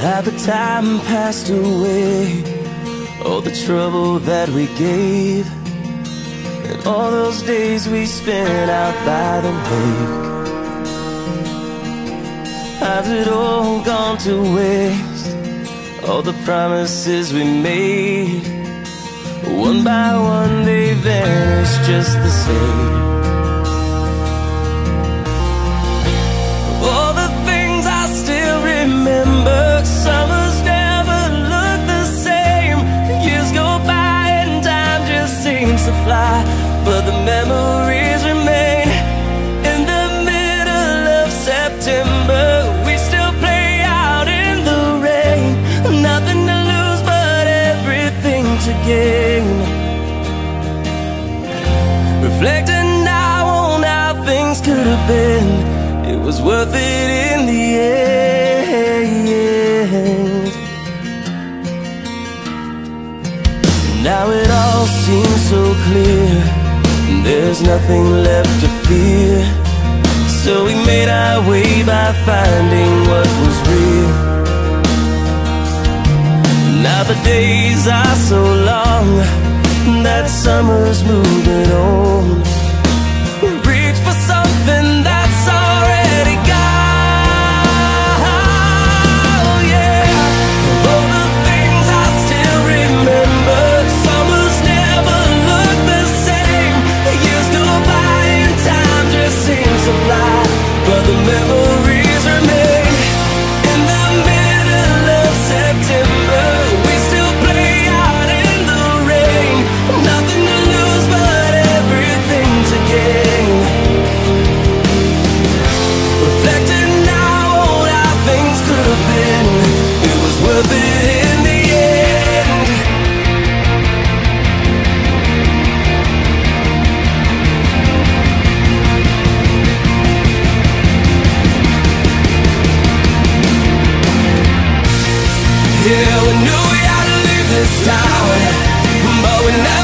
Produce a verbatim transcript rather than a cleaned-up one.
Half the time passed away, all the trouble that we gave, and all those days we spent out by the lake. Has it all gone to waste? All the promises we made, one by one they vanish just the same. All the things I still remember, summers never look the same. Years go by and time just seems to fly, but the memories remain. In the middle of September, we still play out in the rain. Nothing to lose but everything to gain. Reflecting now on how things could have been, it was worth it in the end. Now it all seems so clear, there's nothing left to fear. So we made our way by finding what was real. Now the days are so long, that summer's moving on. Reach for something that's already gone, yeah. All the things I still remember, summers never look the same. Years go by and time just seems to fly, but the memories remain. In the middle of September, we still play out in the rain. Nothing to lose but everything to gain. Reflecting now on how things could have been, it was worth it in the end. Yeah, we knew we had to leave this town, but we never